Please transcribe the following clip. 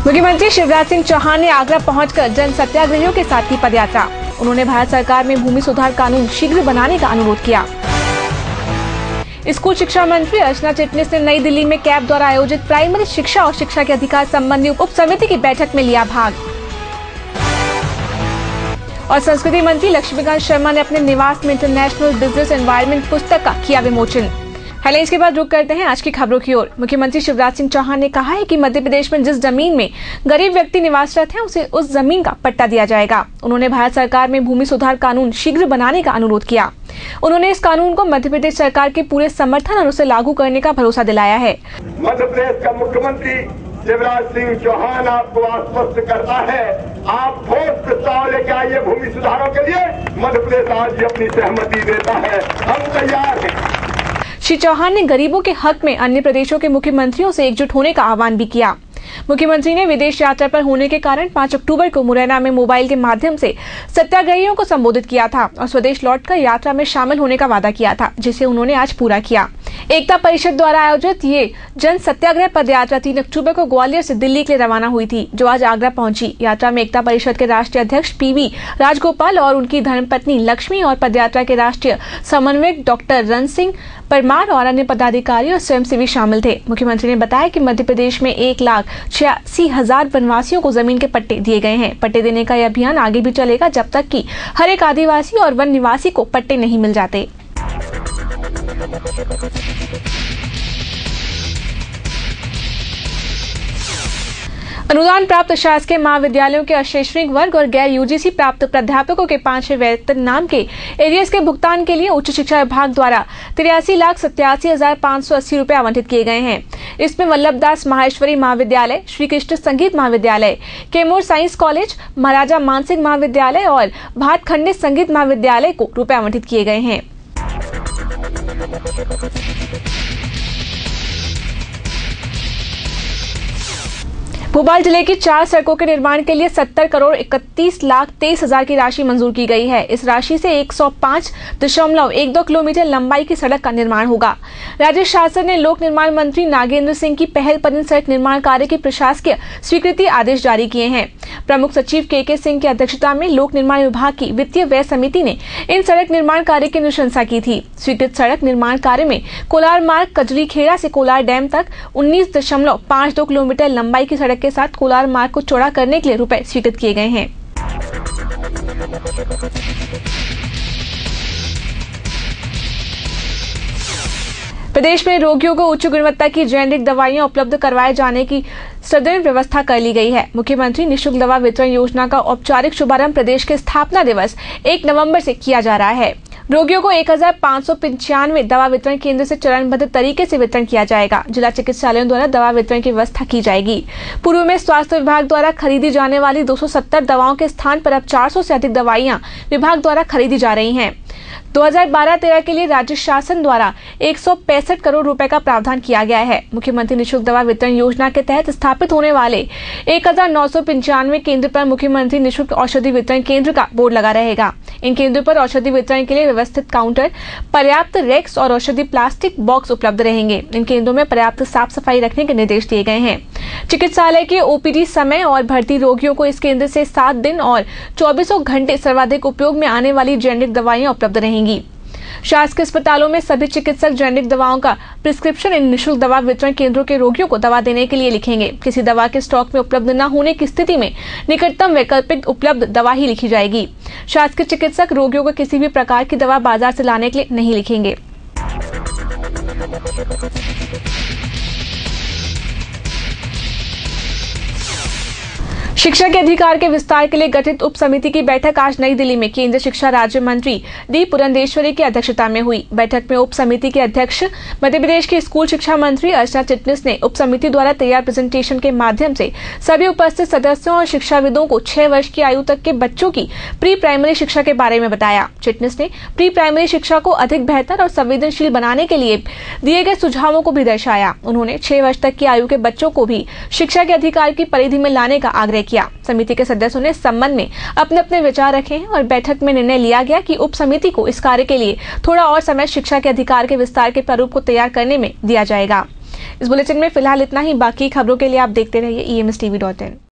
मुख्यमंत्री शिवराज सिंह चौहान ने आगरा पहुंचकर जन सत्याग्रहियों के साथ की पदयात्रा। उन्होंने भारत सरकार में भूमि सुधार कानून शीघ्र बनाने का अनुरोध किया। स्कूल शिक्षा मंत्री अर्चना चिटनिस ने नई दिल्ली में कैब द्वारा आयोजित प्राइमरी शिक्षा और शिक्षा के अधिकार संबंधी उप समिति की बैठक में लिया भाग। और संस्कृति मंत्री लक्ष्मीकांत शर्मा ने अपने निवास में इंटरनेशनल बिजनेस एनवायरनमेंट पुस्तक का किया विमोचन। हालांकि इसके बाद रुक करते हैं आज की खबरों की ओर। मुख्यमंत्री शिवराज सिंह चौहान ने कहा है कि मध्य प्रदेश में जिस जमीन में गरीब व्यक्ति निवासरत हैं उसे उस जमीन का पट्टा दिया जाएगा। उन्होंने भारत सरकार में भूमि सुधार कानून शीघ्र बनाने का अनुरोध किया। उन्होंने इस कानून को मध्य प्रदेश सरकार के पूरे समर्थन और उसे लागू करने का भरोसा दिलाया है। मध्य प्रदेश का मुख्यमंत्री शिवराज सिंह चौहान आपको आश्वस्त करता है, आप ठोस प्रस्ताव लेके आइए भूमि सुधारों के लिए। मध्य प्रदेश आज अपनी सहमति देता है, हम तैयार हैं। श्री चौहान ने गरीबों के हक में अन्य प्रदेशों के मुख्यमंत्रियों से एकजुट होने का आह्वान भी किया। मुख्यमंत्री ने विदेश यात्रा पर होने के कारण 5 अक्टूबर को मुरैना में मोबाइल के माध्यम से सत्याग्रहियों को संबोधित किया था और स्वदेश लौटकर यात्रा में शामिल होने का वादा किया था, जिसे उन्होंने आज पूरा किया। एकता परिषद द्वारा आयोजित ये जन सत्याग्रह पदयात्रा 3 अक्टूबर को ग्वालियर से दिल्ली के लिए रवाना हुई थी, जो आज आगरा पहुंची। यात्रा में एकता परिषद के राष्ट्रीय अध्यक्ष PV राजगोपाल और उनकी धर्मपत्नी लक्ष्मी और पदयात्रा के राष्ट्रीय समन्वयक डॉक्टर रण सिंह परमार और अन्य पदाधिकारी और स्वयंसेवी शामिल थे। मुख्यमंत्री ने बताया कि मध्य प्रदेश में 1,86,000 वनवासियों को जमीन के पट्टे दिए गए हैं। पट्टे देने का यह अभियान आगे भी चलेगा जब तक कि हर एक आदिवासी और वन निवासी को पट्टे नहीं मिल जाते। अनुदान प्राप्त शासकीय महाविद्यालयों के अशैक्षणिक वर्ग और गैर UGC प्राप्त प्राध्यापकों के 5वें वेतन नाम के एरियर्स के भुगतान के लिए उच्च शिक्षा विभाग द्वारा 83,87,580 रुपए आवंटित किए गए हैं। इसमें वल्लभदास माहेश्वरी महाविद्यालय, श्री कृष्ण संगीत महाविद्यालय, कैमूर साइंस कॉलेज, महाराजा मानसिंह महाविद्यालय और भातखंडे संगीत महाविद्यालय को रुपए आवंटित किए गए हैं। भोपाल जिले की 4 सड़कों के निर्माण के लिए 70,31,23,000 की राशि मंजूर की गई है। इस राशि से 105.12 किलोमीटर लंबाई की सड़क का निर्माण होगा। राज्य शासन ने लोक निर्माण मंत्री नागेंद्र सिंह की पहल पर इन सड़क निर्माण कार्य की प्रशासकीय स्वीकृति आदेश जारी किए हैं। प्रमुख सचिव KK सिंह की अध्यक्षता में लोक निर्माण विभाग की वित्तीय व्यय समिति ने इन सड़क निर्माण कार्य की अनुशंसा की थी। स्वीकृत सड़क निर्माण कार्य में कोलार मार्ग कजरी खेड़ा से कोलार डैम तक 19.52 किलोमीटर लंबाई की सड़क के साथ कोलार मार्ग को चौड़ा करने के लिए रुपए स्वीकृत किए गए हैं। प्रदेश में रोगियों को उच्च गुणवत्ता की जेनेरिक दवाइयां उपलब्ध करवाए जाने की सुदृढ़ व्यवस्था कर ली गई है। मुख्यमंत्री निःशुल्क दवा वितरण योजना का औपचारिक शुभारंभ प्रदेश के स्थापना दिवस 1 नवंबर से किया जा रहा है। रोगियों को 1,595 दवा वितरण केंद्र से चरणबद्ध तरीके से वितरण किया जाएगा। जिला चिकित्सालयों द्वारा दवा वितरण की व्यवस्था की जाएगी। पूर्व में स्वास्थ्य विभाग द्वारा खरीदी जाने वाली 270 दवाओं के स्थान पर अब 400 से अधिक दवाइयां विभाग द्वारा खरीदी जा रही हैं। 2012-13 के लिए राज्य शासन द्वारा 165 करोड़ रुपए का प्रावधान किया गया है। मुख्यमंत्री निःशुल्क दवा वितरण योजना के तहत स्थापित होने वाले 1,995 केंद्र पर मुख्यमंत्री निःशुल्क औषधि वितरण केंद्र का बोर्ड लगा रहेगा। इन केंद्रों पर औषधि वितरण के लिए व्यवस्थित काउंटर, पर्याप्त रेक्स और औषधि प्लास्टिक बॉक्स उपलब्ध रहेंगे। इन केंद्रों में पर्याप्त साफ सफाई रखने के निर्देश दिए गए हैं। चिकित्सालय के OPD समय और भर्ती रोगियों को इस केंद्र से 7 दिन और 24 घंटे सर्वाधिक उपयोग में आने वाली जेनेरिक दवाइयां उपलब्ध रहेंगी। शासकीय अस्पतालों में सभी चिकित्सक जेनेरिक दवाओं का प्रिस्क्रिप्शन इन निःशुल्क दवा वितरण केंद्रों के रोगियों को दवा देने के लिए लिखेंगे। किसी दवा के स्टॉक में उपलब्ध न होने की स्थिति में निकटतम वैकल्पिक उपलब्ध दवा ही लिखी जाएगी। शासकीय चिकित्सक रोगियों को किसी भी प्रकार की दवा बाजार से लाने के लिए नहीं लिखेंगे। शिक्षा के अधिकार के विस्तार के लिए गठित उप समिति की बैठक आज नई दिल्ली में केंद्रीय शिक्षा राज्य मंत्री D पुरंदेश्वरी की अध्यक्षता में हुई। बैठक में उप समिति के अध्यक्ष मध्य प्रदेश की स्कूल शिक्षा मंत्री अर्चना चिटनिस ने उप समिति द्वारा तैयार प्रेजेंटेशन के माध्यम से सभी उपस्थित सदस्यों और शिक्षाविदों को 6 वर्ष की आयु तक के बच्चों की प्री प्राइमरी शिक्षा के बारे में बताया। चिटनिस ने प्री प्राइमरी शिक्षा को अधिक बेहतर और संवेदनशील बनाने के लिए दिए गए सुझावों को भी दर्शाया। उन्होंने 6 वर्ष तक की आयु के बच्चों को भी शिक्षा के अधिकार की परिधि में लाने का आग्रह किया। समिति के सदस्यों ने इस संबंध में अपने अपने विचार रखे हैं और बैठक में निर्णय लिया गया कि उप समिति को इस कार्य के लिए थोड़ा और समय शिक्षा के अधिकार के विस्तार के प्रारूप को तैयार करने में दिया जाएगा। इस बुलेटिन में फिलहाल इतना ही। बाकी खबरों के लिए आप देखते रहिए EMSTV.in।